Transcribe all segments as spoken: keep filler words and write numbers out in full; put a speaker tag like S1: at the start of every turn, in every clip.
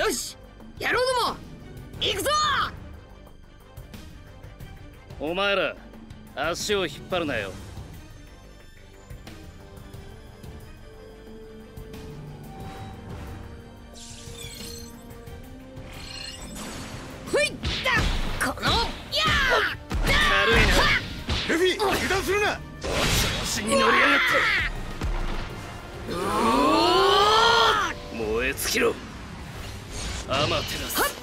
S1: よし、野郎ども行くぞ。
S2: お前ら足を引っ張るなよ。
S1: ふいったこのやー
S2: 軽いな。
S3: ルフィ、油断するな。
S2: 調子に乗りやがって。燃え尽きろアマテラス。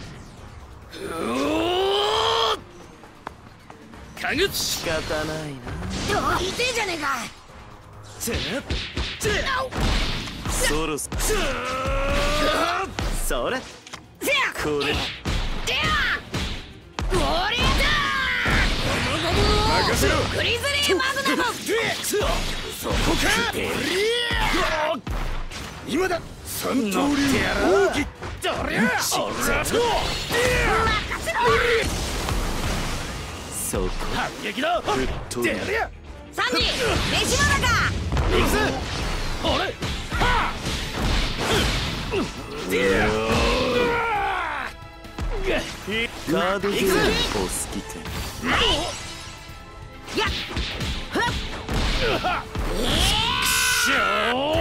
S2: かぐ仕方ないな。
S1: 痛えじゃねえか。
S2: そろそろそれこれ
S3: 任せろ。
S1: グリズリーマグナム。
S3: そこか。今だ。三刀流奥義。
S2: どりゃ
S3: そう
S2: そこ反撃だ。
S3: ぶっ飛ぶ。
S1: サンジ飯まだか。
S2: 行くぜ。俺はっカードゲームお好きか。
S1: やっふっ
S2: しょ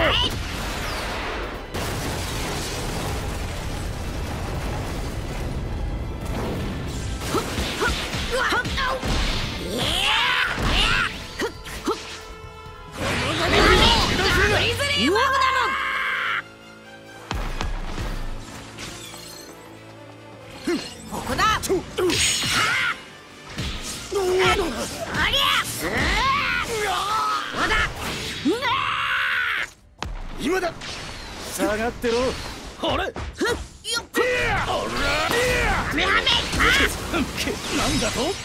S1: グリズリーマグナム。ここだ。ありゃ
S3: 今だ。
S2: 下がってろ。俺
S1: よっはめはめ
S2: なんだと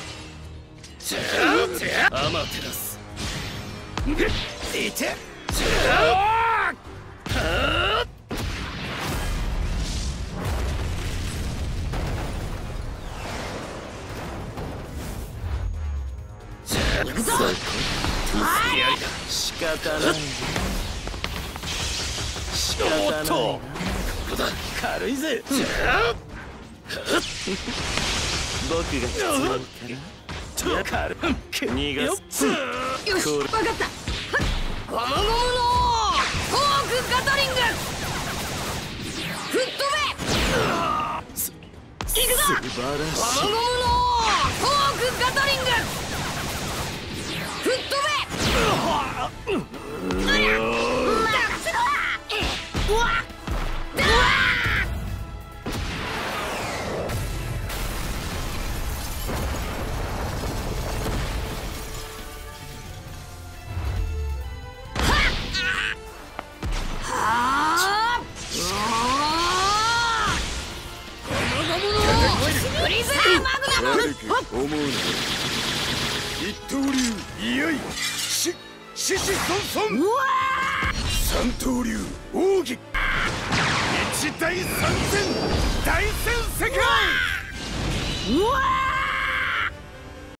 S2: アマテラス。いて
S1: 行くぞ。
S2: 仕方ない仕方ないな。ここだ。軽いぜ。僕が必要かな。逃がす。
S1: よし、わかった。ゴムゴムのフォークガトリング。吹っ飛べ。行くぞ。
S2: 素晴らしい。
S1: ゴムゴムのフォークガトリング。吹っ飛べ。うりゃ任せろ。うわっうわグリズリーマグナム。
S3: 悪く思うな。一刀流いやいし獅子孫孫。
S1: うわ
S3: 三刀流奥義。一大三戦大戦世界。
S1: うわ